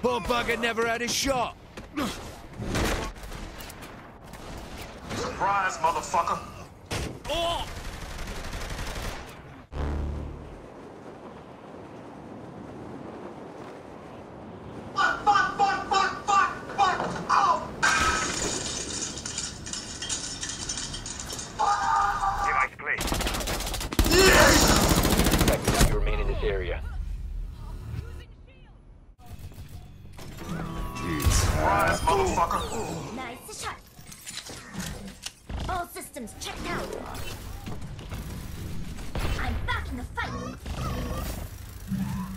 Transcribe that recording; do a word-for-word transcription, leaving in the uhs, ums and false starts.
Poor bugger never had a shot. Surprise, motherfucker. Oh! Fuck, fuck, fuck, fuck, fuck, fuck! Oh! Device placed. Yes! Expected to remain in this area. Surprise, motherfucker. Nice shot. All systems checked out. I'm back in the fight.